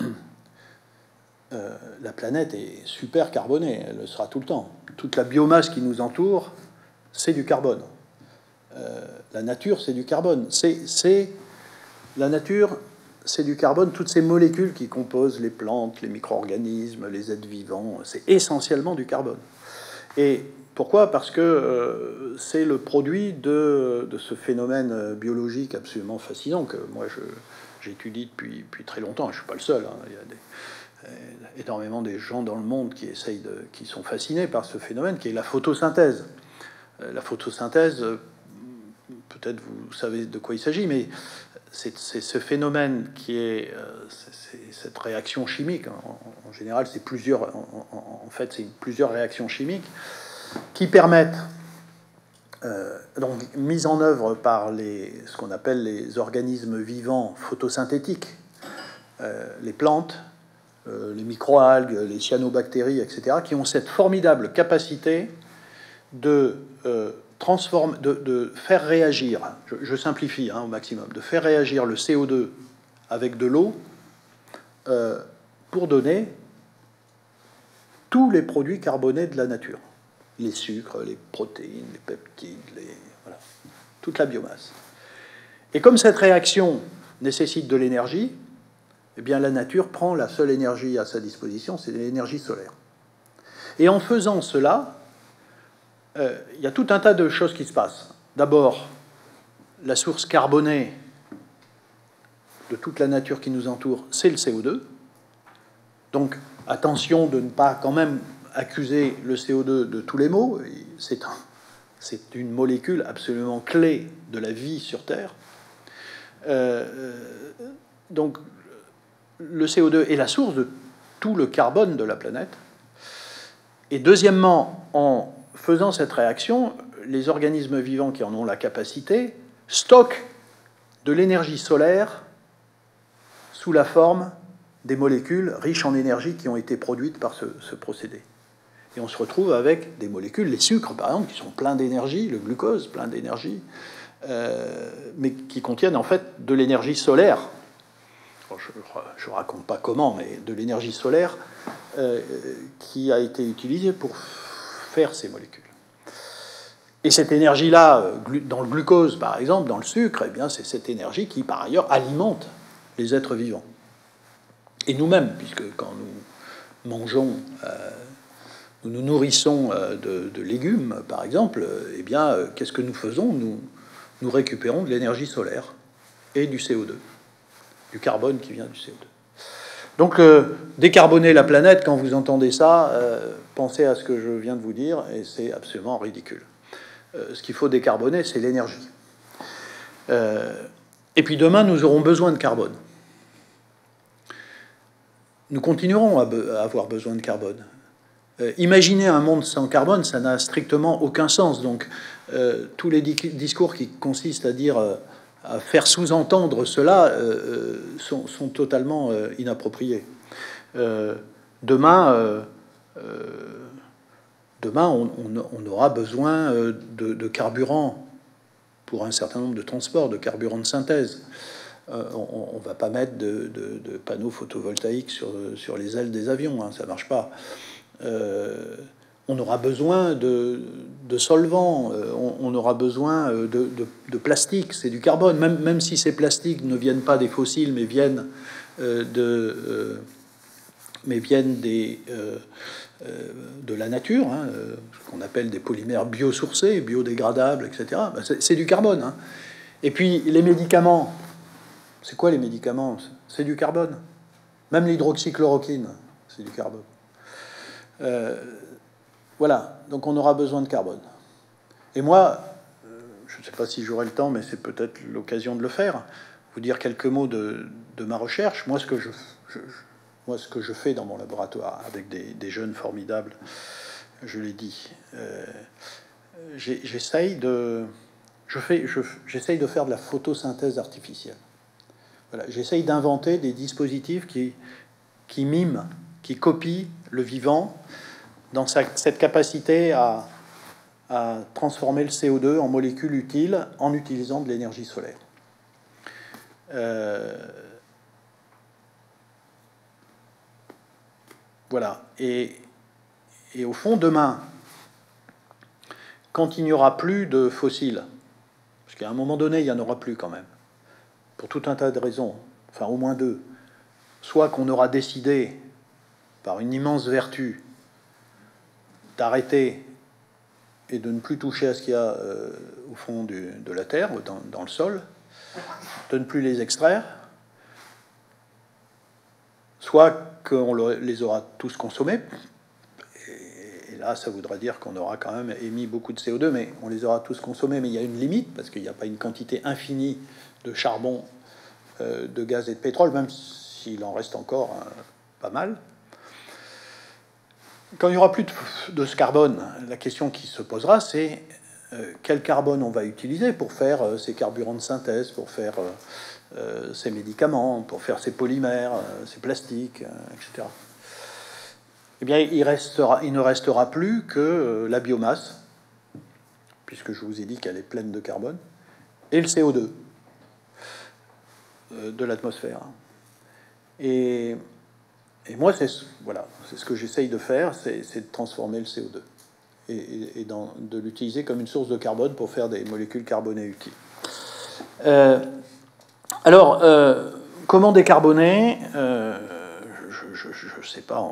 Euh, la planète est super carbonée, elle le sera tout le temps. Toute la biomasse qui nous entoure, c'est du carbone. Euh, la nature, c'est du carbone. C'est, c'est la nature, c'est du carbone. Toutes ces molécules qui composent les plantes, les micro-organismes, les êtres vivants, c'est essentiellement du carbone. Et pourquoi? Parce que euh, c'est le produit de, de ce phénomène biologique absolument fascinant que moi je, j'étudie depuis, depuis très longtemps. Je ne suis pas le seul. Hein. Il y a des, énormément des gens dans le monde qui essayent de, qui sont fascinés par ce phénomène qui est la photosynthèse. La photosynthèse, peut-être vous savez de quoi il s'agit, mais c'est, c'est ce phénomène qui est, c'est, c'est cette réaction chimique. En, en général, c'est plusieurs, en, en, en fait, c'est plusieurs réactions chimiques qui permettent, euh, donc mise en œuvre par les, ce qu'on appelle les organismes vivants photosynthétiques, euh, les plantes, Euh, les microalgues, les cyanobactéries, et cetera, qui ont cette formidable capacité de, euh, transformer, de, de faire réagir, je, je simplifie hein, au maximum, de faire réagir le C O deux avec de l'eau euh, pour donner tous les produits carbonés de la nature. Les sucres, les protéines, les peptides, les, voilà, toute la biomasse. Et comme cette réaction nécessite de l'énergie, eh bien, la nature prend la seule énergie à sa disposition, c'est l'énergie solaire. Et en faisant cela, euh, il y a tout un tas de choses qui se passent. D'abord, la source carbonée de toute la nature qui nous entoure, c'est le C O deux. Donc, attention de ne pas quand même accuser le C O deux de tous les maux. C'est un, c'est une molécule absolument clé de la vie sur Terre. Euh, donc, le C O deux est la source de tout le carbone de la planète. Et deuxièmement, en faisant cette réaction, les organismes vivants qui en ont la capacité stockent de l'énergie solaire sous la forme des molécules riches en énergie qui ont été produites par ce, ce procédé. Et on se retrouve avec des molécules, les sucres par exemple, qui sont pleins d'énergie, le glucose plein d'énergie, euh, mais qui contiennent en fait de l'énergie solaire. Je ne raconte pas comment, mais de l'énergie solaire euh, qui a été utilisée pour faire ces molécules. Et cette énergie-là, dans le glucose par exemple, dans le sucre, eh bien, c'est cette énergie qui par ailleurs alimente les êtres vivants. Et nous-mêmes, puisque quand nous mangeons, euh, nous nous nourrissons euh, de, de légumes par exemple, eh bien, euh, qu'est-ce que nous faisons? nous, nous récupérons de l'énergie solaire et du C O deux. Du carbone qui vient du C O deux. Donc, euh, décarboner la planète, quand vous entendez ça, euh, pensez à ce que je viens de vous dire, et c'est absolument ridicule. Euh, ce qu'il faut décarboner, c'est l'énergie. Euh, et puis demain, nous aurons besoin de carbone. Nous continuerons à, be- à avoir besoin de carbone. Euh, imaginer un monde sans carbone, ça n'a strictement aucun sens. Donc, euh, tous les di- discours qui consistent à dire... Euh, à faire sous-entendre cela euh, sont, sont totalement euh, inappropriés. Euh, demain, euh, euh, demain on, on, on aura besoin de, de carburant pour un certain nombre de transports, de carburant de synthèse. euh, on ne va pas mettre de, de, de panneaux photovoltaïques sur, sur les ailes des avions, hein, ça ne marche pas. Euh, on aura besoin de, de solvants, euh, on, on aura besoin de, de, de plastique, c'est du carbone, même, même si ces plastiques ne viennent pas des fossiles, mais viennent, euh, de, euh, mais viennent des, euh, euh, de la nature, hein, euh, ce qu'on appelle des polymères biosourcés, biodégradables, et cetera. Ben, c'est du carbone. Hein. Et puis les médicaments, c'est quoi les médicaments? C'est du carbone. Même l'hydroxychloroquine, c'est du carbone. Euh, voilà, donc on aura besoin de carbone. Et moi, je ne sais pas si j'aurai le temps, mais c'est peut-être l'occasion de le faire, vous dire quelques mots de, de ma recherche. Moi, ce que je, je, moi, ce que je fais dans mon laboratoire avec des, des jeunes formidables, je l'ai dit, euh, j'essaye de, je fais, je, j'essaye de faire de la photosynthèse artificielle. Voilà, j'essaye d'inventer des dispositifs qui, qui miment, qui copient le vivant dans sa, cette capacité à, à transformer le C O deux en molécules utiles en utilisant de l'énergie solaire. Euh, voilà. Et, et au fond, demain, quand il n'y aura plus de fossiles, parce qu'à un moment donné, il n'y en aura plus quand même, pour tout un tas de raisons, enfin au moins deux, soit qu'on aura décidé, par une immense vertu, d'arrêter et de ne plus toucher à ce qu'il y a euh, au fond du, de la terre, dans, dans le sol, de ne plus les extraire, soit qu'on les aura tous consommés, et, et là ça voudra dire qu'on aura quand même émis beaucoup de C O deux, mais on les aura tous consommés, mais il y a une limite, parce qu'il n'y a pas une quantité infinie de charbon, euh, de gaz et de pétrole, même s'il en reste encore hein, pas mal. Quand il n'y aura plus de, de ce carbone, la question qui se posera, c'est euh, quel carbone on va utiliser pour faire euh, ces carburants de synthèse, pour faire euh, euh, ces médicaments, pour faire ces polymères, euh, ces plastiques, euh, et cetera. Eh bien, il, restera, il ne restera plus que euh, la biomasse, puisque je vous ai dit qu'elle est pleine de carbone, et le C O deux euh, de l'atmosphère. Et... Et moi, c'est voilà, c'est ce que j'essaye de faire, c'est de transformer le C O deux et, et, et dans, de l'utiliser comme une source de carbone pour faire des molécules carbonées utiles. Euh, alors, euh, comment décarboner euh, Je ne sais pas.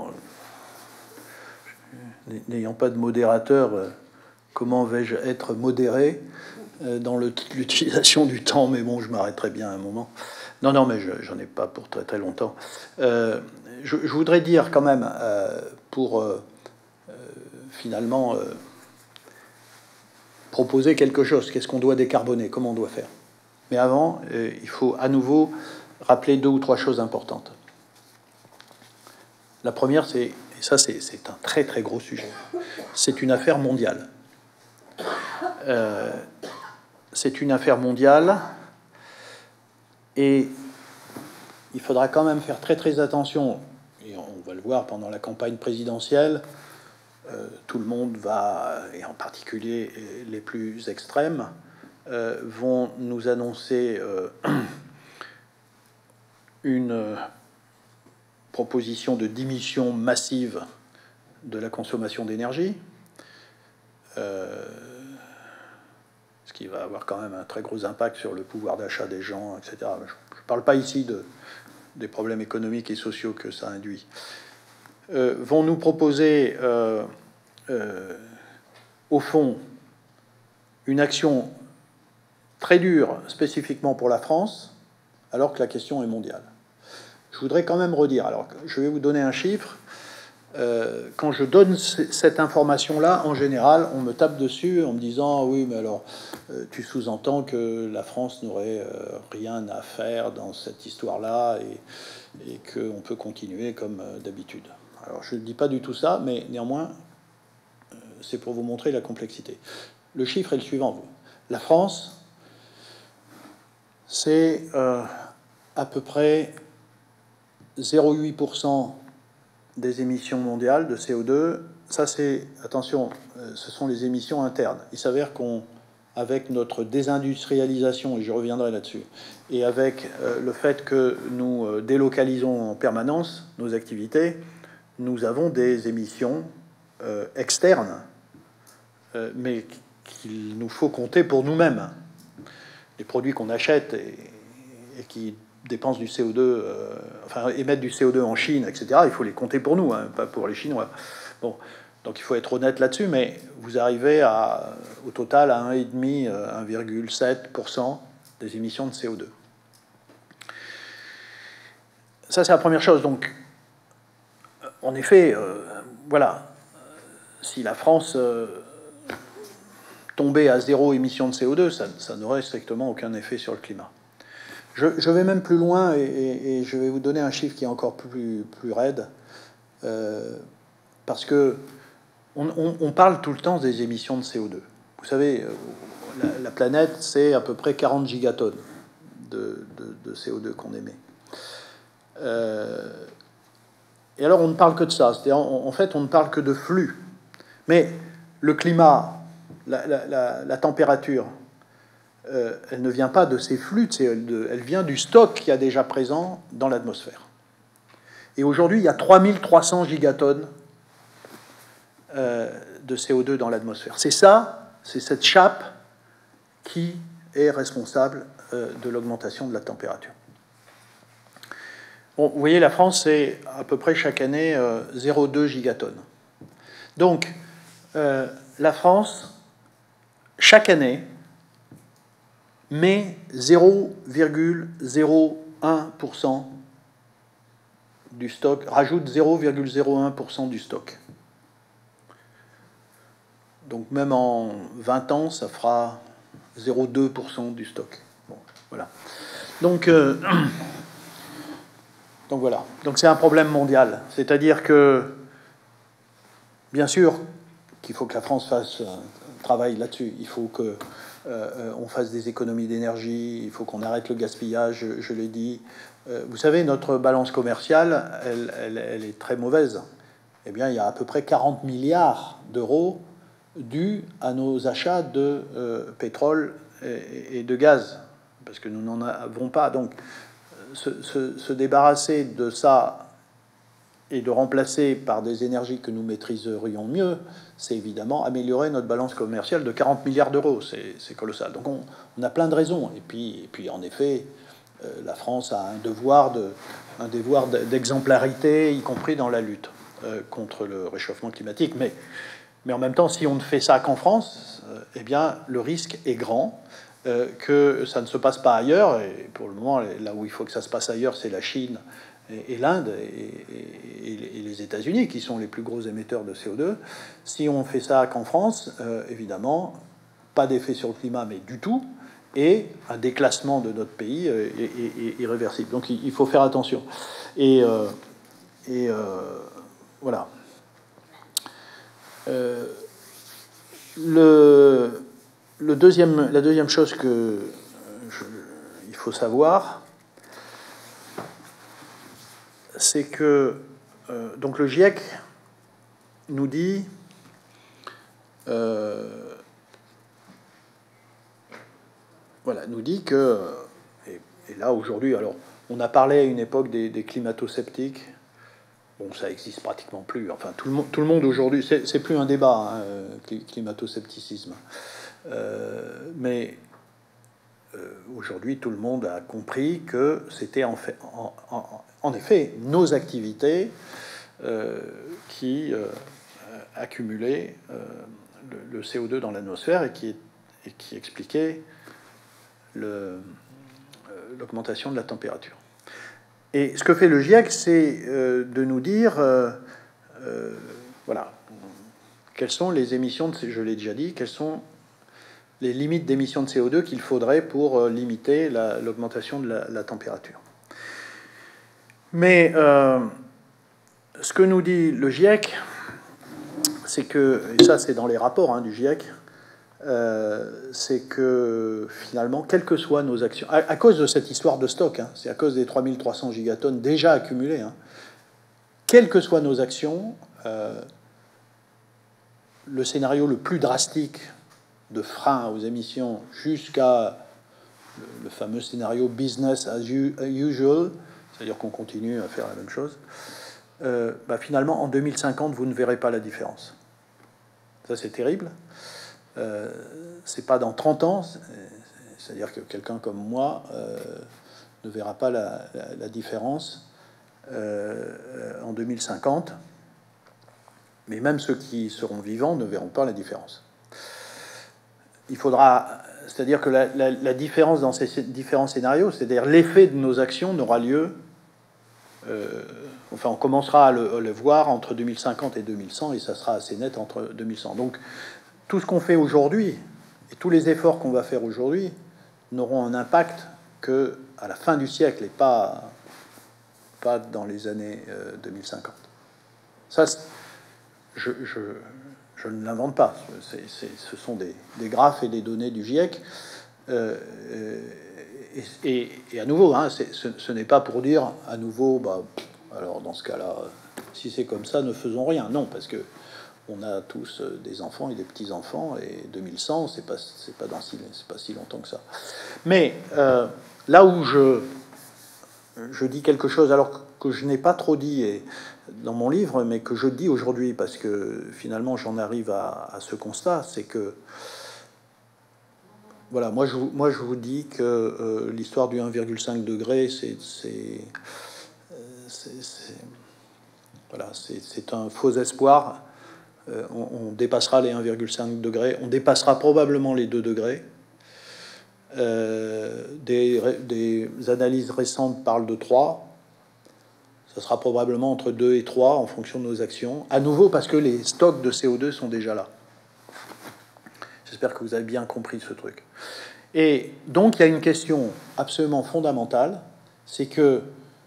N'ayant pas de modérateur, euh, comment vais-je être modéré euh, dans l'utilisation du temps? Mais bon, je m'arrêterai bien à un moment. Non, non, mais je n'en ai pas pour très très longtemps. Euh, je, je voudrais dire quand même, euh, pour euh, euh, finalement euh, proposer quelque chose, qu'est-ce qu'on doit décarboner, comment on doit faire. Mais avant, euh, il faut à nouveau rappeler deux ou trois choses importantes. La première, c'est, et ça c'est un très très gros sujet, c'est une affaire mondiale. Euh, c'est une affaire mondiale. Et il faudra quand même faire très très attention, et on va le voir pendant la campagne présidentielle, euh, tout le monde va, et en particulier les plus extrêmes, euh, vont nous annoncer euh, une proposition de diminution massive de la consommation d'énergie, euh, ce qui va avoir quand même un très gros impact sur le pouvoir d'achat des gens, et cetera. Je ne parle pas ici de, des problèmes économiques et sociaux que ça induit. Euh, vont nous proposer, euh, euh, au fond, une action très dure, spécifiquement pour la France, alors que la question est mondiale. Je voudrais quand même redire, alors je vais vous donner un chiffre. Euh, quand je donne cette information-là, en général, on me tape dessus en me disant « oui, mais alors, euh, tu sous-entends que la France n'aurait euh, rien à faire dans cette histoire-là et, et qu'on peut continuer comme euh, d'habitude. » Alors, je ne dis pas du tout ça, mais néanmoins, euh, c'est pour vous montrer la complexité. Le chiffre est le suivant. Vous. La France, c'est euh, à peu près zéro virgule huit pour cent des émissions mondiales de C O deux. Ça, c'est, attention, ce sont les émissions internes. Il s'avère qu'on avec notre désindustrialisation, et je reviendrai là-dessus, et avec euh, le fait que nous euh, délocalisons en permanence nos activités, nous avons des émissions euh, externes, euh, mais qu'il nous faut compter pour nous-mêmes. Les produits qu'on achète et, et qui dépensent du C O deux, euh, enfin émettent du C O deux en Chine, et cetera, il faut les compter pour nous, hein, pas pour les Chinois. Bon. Donc il faut être honnête là-dessus, mais vous arrivez à, au total à un virgule cinq, un virgule sept pour cent des émissions de C O deux. Ça, c'est la première chose. Donc, en effet, euh, voilà, si la France euh, tombait à zéro émission de C O deux, ça, ça n'aurait strictement aucun effet sur le climat. Je, je vais même plus loin et, et, et je vais vous donner un chiffre qui est encore plus, plus raide, euh, parce que On, on, on parle tout le temps des émissions de C O deux. Vous savez, la, la planète, c'est à peu près quarante gigatonnes de, de, de C O deux qu'on émet. Euh, et alors, on ne parle que de ça. C'est-à-dire, en, en fait, on ne parle que de flux. Mais le climat, la, la, la, la température, euh, elle ne vient pas de ces flux de C O deux. Elle vient du stock qui est déjà présent dans l'atmosphère. Et aujourd'hui, il y a trois mille trois cents gigatonnes Euh, de C O deux dans l'atmosphère. C'est ça, c'est cette chape qui est responsable euh, de l'augmentation de la température. Bon, vous voyez, la France, c'est à peu près chaque année euh, zéro virgule deux gigatonnes. Donc, euh, la France, chaque année, met zéro virgule zéro un pour cent du stock, rajoute zéro virgule zéro un pour cent du stock. Donc même en vingt ans, ça fera zéro virgule deux pour cent du stock. Bon, voilà. Donc, euh, donc voilà. Donc c'est un problème mondial. C'est-à-dire que, bien sûr, qu'il faut que la France fasse un travail là-dessus. Il faut que euh, on fasse des économies d'énergie. Il faut qu'on arrête le gaspillage. Je, je l'ai dit. Euh, vous savez, notre balance commerciale, elle, elle, elle est très mauvaise. Eh bien, il y a à peu près quarante milliards d'euros dû à nos achats de euh, pétrole et, et de gaz, parce que nous n'en avons pas. Donc, se, se, se débarrasser de ça et de remplacer par des énergies que nous maîtriserions mieux, c'est évidemment améliorer notre balance commerciale de quarante milliards d'euros. C'est colossal. Donc, on, on a plein de raisons. Et puis, et puis en effet, euh, la France a un devoir de, un devoir d'exemplarité, y compris dans la lutte euh, contre le réchauffement climatique. Mais Mais en même temps, si on ne fait ça qu'en France, euh, eh bien, le risque est grand euh, que ça ne se passe pas ailleurs. Et pour le moment, là où il faut que ça se passe ailleurs, c'est la Chine et, et l'Inde et, et, et les États-Unis, qui sont les plus gros émetteurs de C O deux. Si on fait ça qu'en France, euh, évidemment, pas d'effet sur le climat, mais du tout, et un déclassement de notre pays euh, est, est, est irréversible. Donc il, il faut faire attention. Et, euh, et euh, voilà. Euh, le, le deuxième, la deuxième chose que je, il faut savoir, c'est que euh, donc le GIEC nous dit euh, voilà, nous dit que et, et là aujourd'hui, alors on a parlé à une époque des, des climato-sceptiques. Bon, ça existe pratiquement plus. Enfin, tout le monde, tout le monde aujourd'hui, c'est plus un débat, hein, climato-scepticisme. Euh, mais euh, aujourd'hui, tout le monde a compris que c'était en, fait, en, en, en effet nos activités euh, qui euh, accumulaient euh, le, le C O deux dans l'atmosphère et qui, et qui expliquaient l'augmentation de la température. Et ce que fait le GIEC, c'est euh, de nous dire, euh, euh, voilà, quelles sont les émissions, de, je l'ai déjà dit, quelles sont les limites d'émissions de C O deux qu'il faudrait pour euh, limiter l'augmentation de la, la température. Mais euh, ce que nous dit le GIEC, c'est que, et ça c'est dans les rapports hein, du GIEC, Euh, c'est que finalement, quelles que soient nos actions, à, à cause de cette histoire de stock, hein, c'est à cause des trois mille trois cents gigatonnes déjà accumulées, hein, quelles que soient nos actions, euh, le scénario le plus drastique de frein aux émissions jusqu'à le, le fameux scénario business as usual, c'est-à-dire qu'on continue à faire la même chose, euh, bah finalement, en deux mille cinquante, vous ne verrez pas la différence. Ça, c'est terrible. Euh, c'est pas dans trente ans, c'est-à-dire que quelqu'un comme moi euh, ne verra pas la, la, la différence euh, en deux mille cinquante, mais même ceux qui seront vivants ne verront pas la différence. Il faudra, c'est-à-dire que la, la, la différence dans ces différents scénarios, c'est-à-dire l'effet de nos actions n'aura lieu, euh, enfin on commencera à le, à le voir entre deux mille cinquante et deux mille cent, et ça sera assez net entre deux mille cent. Donc tout ce qu'on fait aujourd'hui, et tous les efforts qu'on va faire aujourd'hui, n'auront un impact que à la fin du siècle, et pas, pas dans les années euh, deux mille cinquante. Ça, je, je, je ne l'invente pas. C'est, c'est, ce sont des, des graphes et des données du GIEC. Euh, et, et, et à nouveau, hein, c'est, ce, ce n'est pas pour dire à nouveau, bah, alors dans ce cas-là, si c'est comme ça, ne faisons rien. Non, parce que on a tous des enfants et des petits-enfants, et deux mille cent, c'est pas, c'est pas, dans si, c'est pas si longtemps que ça. Mais euh, là où je, je dis quelque chose, alors que je n'ai pas trop dit et, dans mon livre, mais que je dis aujourd'hui, parce que finalement j'en arrive à, à ce constat, c'est que, voilà, moi je, moi je vous dis que euh, l'histoire du un virgule cinq degré, c'est... c'est, c'est, c'est voilà, c'est, c'est un faux espoir. On, on dépassera les un virgule cinq degrés, on dépassera probablement les deux degrés. Euh, des, des analyses récentes parlent de trois. Ça sera probablement entre deux et trois en fonction de nos actions. À nouveau, parce que les stocks de C O deux sont déjà là. J'espère que vous avez bien compris ce truc. Et donc, il y a une question absolument fondamentale, c'est que,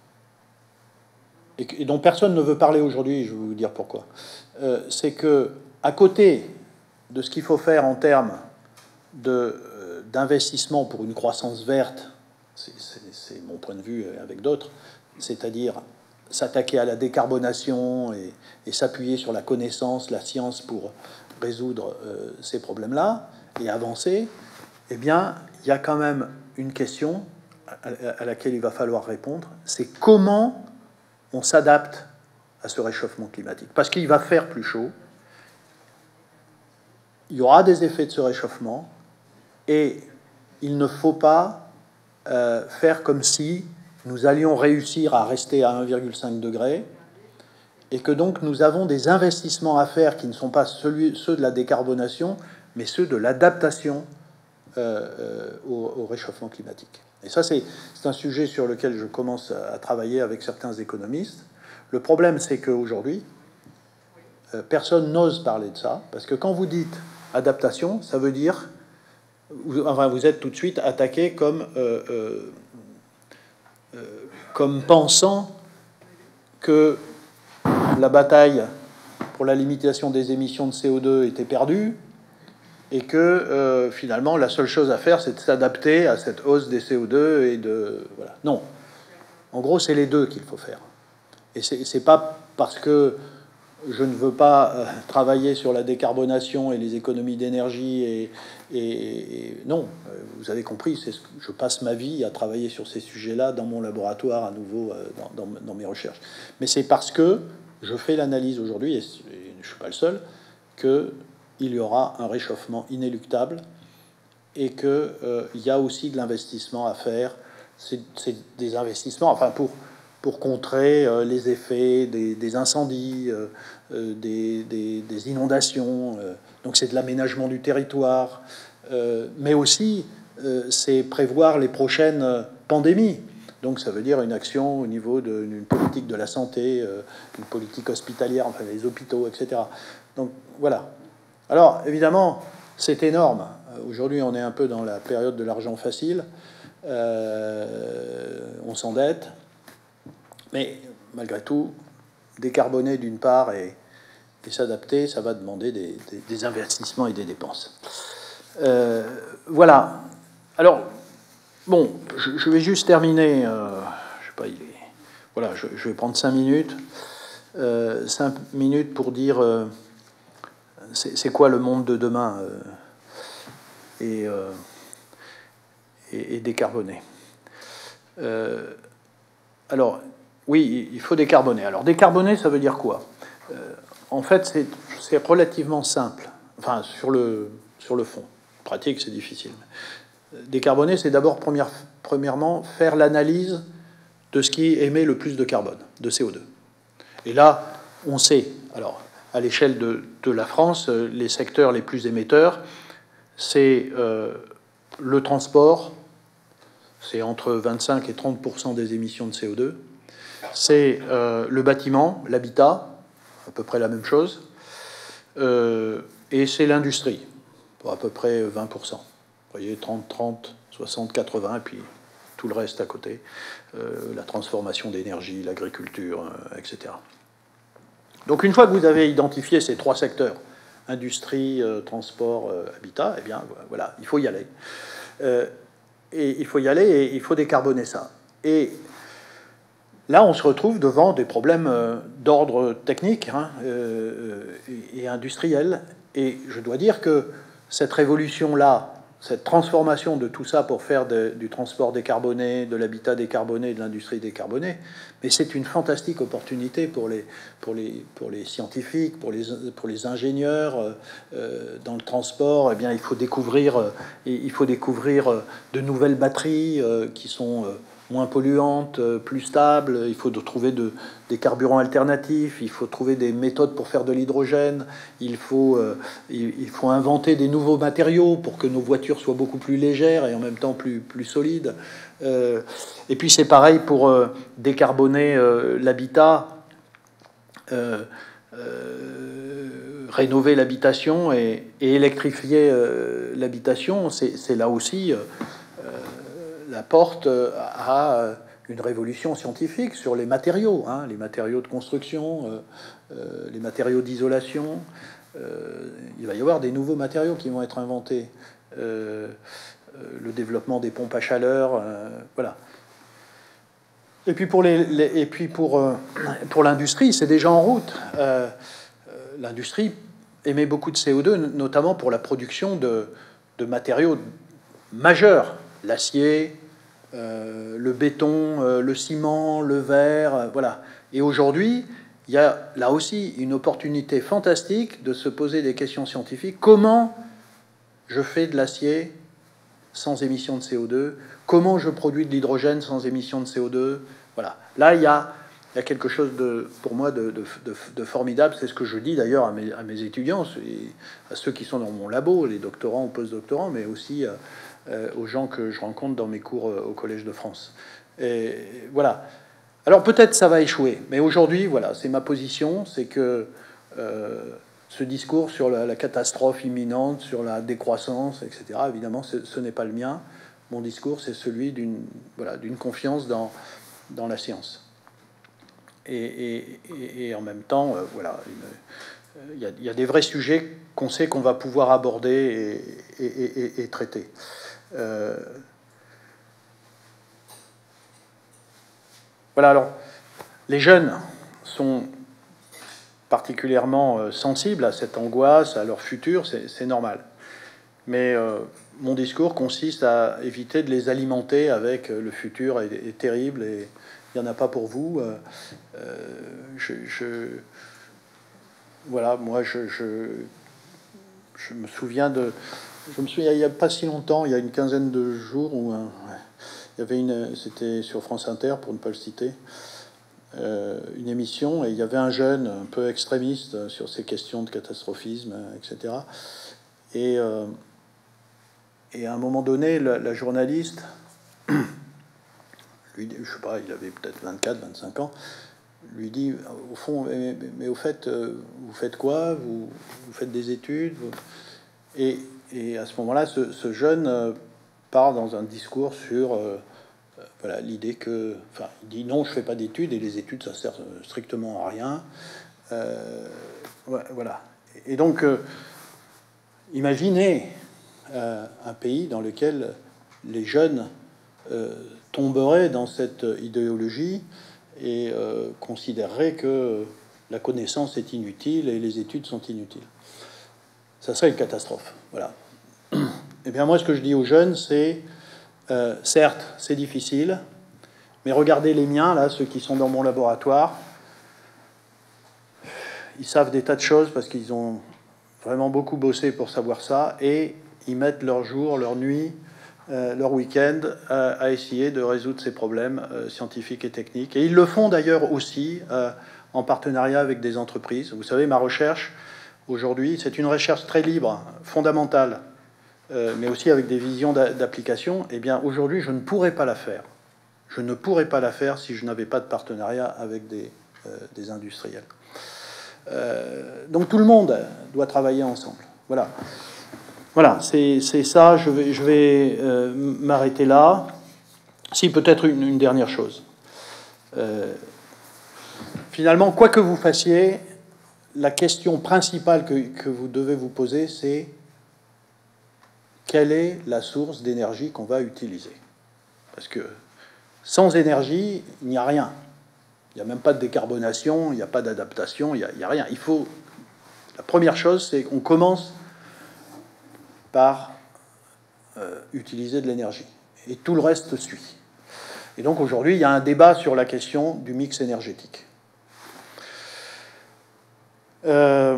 et dont personne ne veut parler aujourd'hui, je vais vous dire pourquoi. Euh, c'est que, à côté de ce qu'il faut faire en termes de, euh, d'investissement pour une croissance verte, c'est, c'est, c'est mon point de vue avec d'autres, c'est-à-dire s'attaquer à la décarbonation et, et s'appuyer sur la connaissance, la science pour résoudre euh, ces problèmes-là et avancer, eh bien, il y a quand même une question à, à laquelle il va falloir répondre, c'est comment on s'adapte à ce réchauffement climatique. Parce qu'il va faire plus chaud, il y aura des effets de ce réchauffement, et il ne faut pas euh, faire comme si nous allions réussir à rester à un virgule cinq degré, et que donc nous avons des investissements à faire qui ne sont pas celui, ceux de la décarbonation, mais ceux de l'adaptation euh, euh, au, au réchauffement climatique. Et ça, c'est, c'est un sujet sur lequel je commence à travailler avec certains économistes. Le problème, c'est qu'aujourd'hui, euh, personne n'ose parler de ça, parce que quand vous dites adaptation, ça veut dire, vous, enfin, vous êtes tout de suite attaqué comme, euh, euh, euh, comme pensant que la bataille pour la limitation des émissions de C O deux était perdue, et que euh, finalement la seule chose à faire, c'est de s'adapter à cette hausse des C O deux et de voilà. Non, en gros, c'est les deux qu'il faut faire. Et c'est, c'est pas parce que je ne veux pas euh, travailler sur la décarbonation et les économies d'énergie et, et, et non, euh, vous avez compris, c'est ce que je passe ma vie à travailler sur ces sujets-là dans mon laboratoire à nouveau euh, dans, dans, dans mes recherches. Mais c'est parce que je fais l'analyse aujourd'hui, et, et je suis pas le seul, que il y aura un réchauffement inéluctable et qu'il euh, y a aussi de l'investissement à faire. C'est, c'est des investissements, enfin pour, pour contrer euh, les effets des, des incendies, euh, euh, des, des, des inondations. Euh, donc c'est de l'aménagement du territoire, euh, mais aussi euh, c'est prévoir les prochaines pandémies. Donc ça veut dire une action au niveau d'une politique de la santé, euh, une politique hospitalière, enfin les hôpitaux, et cetera. Donc voilà. Alors, évidemment, c'est énorme. Aujourd'hui, on est un peu dans la période de l'argent facile. Euh, on s'endette. Mais, malgré tout, décarboner d'une part et, et s'adapter, ça va demander des, des, des investissements et des dépenses. Euh, voilà. Alors, bon, je, je vais juste terminer. Euh, je sais pas, il est... Voilà, je, je vais prendre cinq minutes. Euh, cinq minutes pour dire... Euh, C'est quoi le monde de demain? et, euh, et, et décarboner. Euh, alors, oui, il faut décarboner. Alors, décarboner, ça veut dire quoi? euh, En fait, c'est relativement simple. Enfin, sur le, sur le fond. En pratique, c'est difficile. Décarboner, c'est d'abord, première, premièrement, faire l'analyse de ce qui émet le plus de carbone, de C O deux. Et là, on sait, alors, à l'échelle de, de la France, les secteurs les plus émetteurs, c'est euh, le transport, c'est entre vingt-cinq et trente pour cent des émissions de C O deux, c'est euh, le bâtiment, l'habitat, à peu près la même chose, euh, et c'est l'industrie, à peu près vingt pour cent. Vous voyez, trente, trente, soixante, quatre-vingts, et puis tout le reste à côté, euh, la transformation d'énergie, l'agriculture, euh, et cetera. Donc une fois que vous avez identifié ces trois secteurs, industrie, euh, transport, euh, habitat, eh bien voilà, il faut y aller. Euh, et il faut y aller et il faut décarboner ça. Et là, on se retrouve devant des problèmes euh, d'ordre technique hein, euh, et, et industriel. Et je dois dire que cette révolution-là, cette transformation de tout ça pour faire de, du transport décarboné, de l'habitat décarboné, de l'industrie décarbonée, mais c'est une fantastique opportunité pour les, pour les, pour les scientifiques, pour les, pour les ingénieurs. Euh, dans le transport, eh bien, il faut découvrir, euh, il faut découvrir euh, de nouvelles batteries euh, qui sont euh, moins polluantes, euh, plus stables. Il faut trouver de, des carburants alternatifs. Il faut trouver des méthodes pour faire de l'hydrogène. Il faut, euh, il, il faut inventer des nouveaux matériaux pour que nos voitures soient beaucoup plus légères et en même temps plus, plus solides. Euh, et puis c'est pareil pour euh, décarboner euh, l'habitat, euh, euh, rénover l'habitation et, et électrifier euh, l'habitation. C'est là aussi euh, la porte à une révolution scientifique sur les matériaux, hein, les matériaux de construction, euh, euh, les matériaux d'isolation. Euh, il va y avoir des nouveaux matériaux qui vont être inventés. Euh, le développement des pompes à chaleur, euh, voilà. Et puis pour les, les et puis pour euh, pour l'industrie, c'est déjà en route. Euh, L'industrie émet beaucoup de C O deux, notamment pour la production de, de matériaux majeurs, l'acier, euh, le béton, euh, le ciment, le verre, euh, voilà. Et aujourd'hui, il y a là aussi une opportunité fantastique de se poser des questions scientifiques. Comment je fais de l'acier sans émission de C O deux? Comment je produis de l'hydrogène sans émission de C O deux? Voilà. Là, il y a, il y a quelque chose de, pour moi de, de, de, de formidable. C'est ce que je dis d'ailleurs à mes, à mes étudiants, à ceux qui sont dans mon labo, les doctorants ou post-doctorants, mais aussi euh, aux gens que je rencontre dans mes cours au Collège de France. Et voilà. Alors peut-être ça va échouer, mais aujourd'hui, voilà, c'est ma position, c'est que euh, ce discours sur la, la catastrophe imminente, sur la décroissance, et cetera, évidemment, ce, ce n'est pas le mien. Mon discours, c'est celui d'une voilà, d'une confiance dans, dans la science. Et, et, et, et en même temps, euh, voilà, il y, y a des vrais sujets qu'on sait qu'on va pouvoir aborder et, et, et traiter. Euh, voilà, alors, les jeunes sont particulièrement sensibles à cette angoisse, à leur futur, c'est normal. Mais euh, mon discours consiste à éviter de les alimenter avec le futur est, est terrible et il n'y en a pas pour vous. Euh, je, je, voilà, moi, je, je, je me souviens de... Je me souviens, il n'y a pas si longtemps, il y a une quinzaine de jours, où un, il y avait une... C'était sur France Inter, pour ne pas le citer, euh, une émission, et il y avait un jeune un peu extrémiste sur ces questions de catastrophisme, et cetera. Et... Euh, Et à un moment donné, la, la journaliste, lui, je sais pas, il avait peut-être vingt-quatre, vingt-cinq ans, lui dit, au fond, mais, mais au fait, vous faites quoi vous, vous faites des études vous... et, et à ce moment-là, ce, ce jeune part dans un discours sur euh, voilà, l'idée que... Enfin, il dit non, je fais pas d'études, et les études, ça sert strictement à rien. Euh, voilà. Et donc, euh, imaginez... Euh, un pays dans lequel les jeunes euh, tomberaient dans cette idéologie et euh, considéreraient que la connaissance est inutile et les études sont inutiles. Ça serait une catastrophe. Voilà. Eh bien, moi, ce que je dis aux jeunes, c'est, euh, certes, c'est difficile, mais regardez les miens, là, ceux qui sont dans mon laboratoire. Ils savent des tas de choses parce qu'ils ont vraiment beaucoup bossé pour savoir ça, et ils mettent leur jour, leur nuit, euh, leur week-end à, à essayer de résoudre ces problèmes euh, scientifiques et techniques. Et ils le font d'ailleurs aussi euh, en partenariat avec des entreprises. Vous savez, ma recherche, aujourd'hui, c'est une recherche très libre, fondamentale, euh, mais aussi avec des visions d'application. Eh bien, aujourd'hui, je ne pourrais pas la faire. Je ne pourrais pas la faire si je n'avais pas de partenariat avec des, euh, des industriels. Euh, donc tout le monde doit travailler ensemble. Voilà. Voilà, c'est ça. Je vais, je vais euh, m'arrêter là. Si, peut-être une, une dernière chose. Euh, finalement, quoi que vous fassiez, la question principale que, que vous devez vous poser, c'est quelle est la source d'énergie qu'on va utiliser? Parce que sans énergie, il n'y a rien. Il n'y a même pas de décarbonation, il n'y a pas d'adaptation, il n'y a, a rien. Il faut... La première chose, c'est qu'on commence par euh, utiliser de l'énergie. Et tout le reste suit. Et donc aujourd'hui, il y a un débat sur la question du mix énergétique. Euh,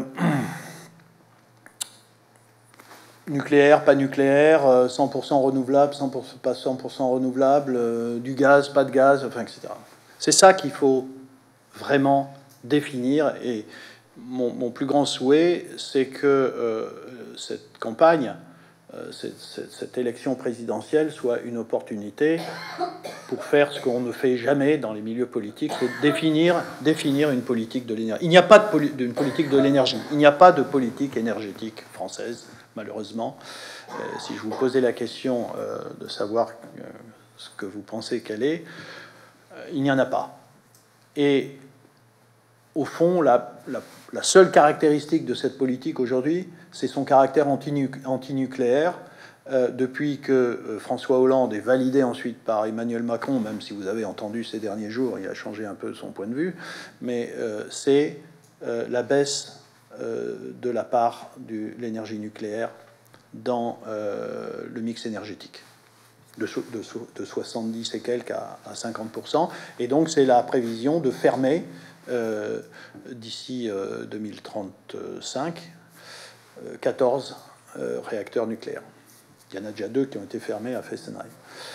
nucléaire, pas nucléaire, cent pour cent renouvelable, cent pour cent, pas cent pour cent renouvelable, euh, du gaz, pas de gaz, enfin, et cetera. C'est ça qu'il faut vraiment définir. Et mon, mon plus grand souhait, c'est que euh, cette campagne, euh, cette, cette, cette élection présidentielle soit une opportunité pour faire ce qu'on ne fait jamais dans les milieux politiques, c'est définir, définir une politique de l'énergie. Il n'y a pas de poli d'une politique de l'énergie. Il n'y a pas de politique énergétique française, malheureusement. Euh, si je vous posais la question euh, de savoir euh, ce que vous pensez qu'elle est, euh, il n'y en a pas. Et au fond, la, la, la seule caractéristique de cette politique aujourd'hui, c'est son caractère antinucléaire. Euh, depuis que euh, François Hollande est validé ensuite par Emmanuel Macron, même si vous avez entendu ces derniers jours, il a changé un peu son point de vue, mais euh, c'est euh, la baisse euh, de la part de l'énergie nucléaire dans euh, le mix énergétique, de, so de, so de soixante-dix et quelques à, à cinquante pour cent. Et donc c'est la prévision de fermer euh, d'ici euh, deux mille trente-cinq euh, quatorze euh, réacteurs nucléaires. Il y en a déjà deux qui ont été fermés à Fessenheim.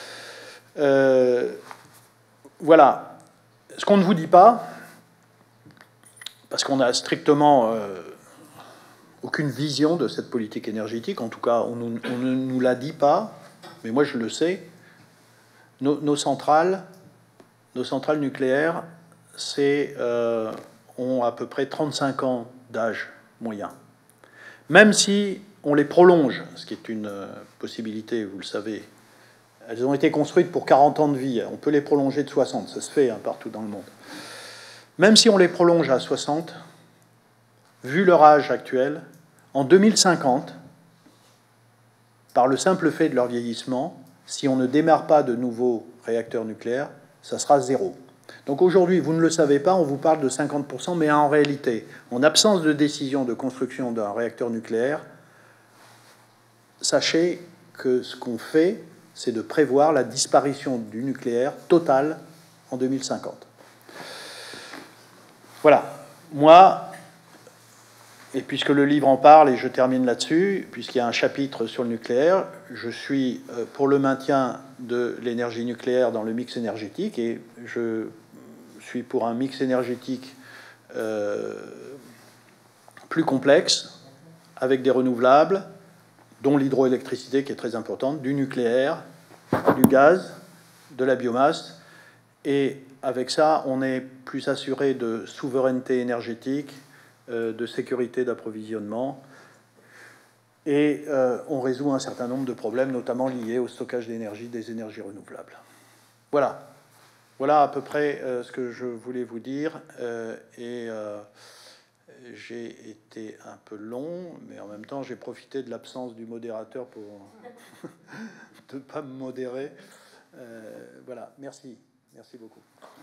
Euh, voilà. Ce qu'on ne vous dit pas, parce qu'on n'a strictement euh, aucune vision de cette politique énergétique, en tout cas, on, nous, on ne nous la dit pas, mais moi je le sais, nos, nos centrales, nos centrales nucléaires, c'est, euh, ont à peu près trente-cinq ans d'âge moyen. Même si on les prolonge, ce qui est une possibilité, vous le savez. Elles ont été construites pour quarante ans de vie. On peut les prolonger de soixante, ça se fait hein, partout dans le monde. Même si on les prolonge à soixante, vu leur âge actuel, en deux mille cinquante, par le simple fait de leur vieillissement, si on ne démarre pas de nouveaux réacteurs nucléaires, ça sera zéro. Donc aujourd'hui, vous ne le savez pas, on vous parle de cinquante pour cent, mais en réalité, en absence de décision de construction d'un réacteur nucléaire, sachez que ce qu'on fait, c'est de prévoir la disparition du nucléaire totale en deux mille cinquante. Voilà. Moi, et puisque le livre en parle, et je termine là-dessus, puisqu'il y a un chapitre sur le nucléaire, je suis pour le maintien de l'énergie nucléaire dans le mix énergétique, et je suis pour un mix énergétique euh, plus complexe, avec des renouvelables, dont l'hydroélectricité qui est très importante, du nucléaire, du gaz, de la biomasse. Et avec ça, on est plus assuré de souveraineté énergétique, euh, de sécurité d'approvisionnement. Et euh, on résout un certain nombre de problèmes, notamment liés au stockage d'énergie des énergies renouvelables. Voilà. Voilà à peu près euh, ce que je voulais vous dire. Euh, et... Euh, j'ai été un peu long, mais en même temps, j'ai profité de l'absence du modérateur pour ne pas me modérer. Euh, voilà, merci. Merci beaucoup.